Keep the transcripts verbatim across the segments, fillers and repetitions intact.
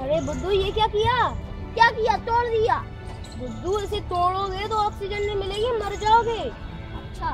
अरे बुद्धू ये क्या किया? क्या किया? तोड़ दिया। बुद्धू इसे तोड़ोगे तो ऑक्सीजन नहीं मिलेगी, मर जाओगे। अच्छा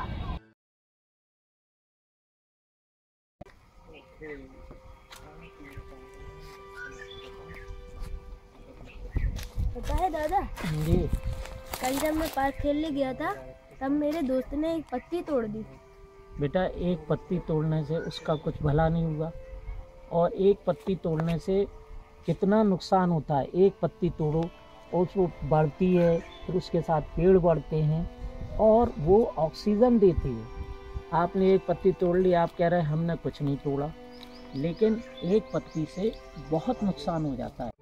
पता है दादा जी। कल जब मैं पार्क खेलने गया था तब मेरे दोस्त ने एक पत्ती तोड़ दी। बेटा एक पत्ती तोड़ने से उसका कुछ भला नहीं हुआ, और एक पत्ती तोड़ने से कितना नुकसान होता है। एक पत्ती तोड़ो और वो बढ़ती है, फिर उसके साथ पेड़ बढ़ते हैं और वो ऑक्सीजन देती है। आपने एक पत्ती तोड़ ली, आप कह रहे हैं हमने कुछ नहीं तोड़ा, लेकिन एक पत्ती से बहुत नुकसान हो जाता है।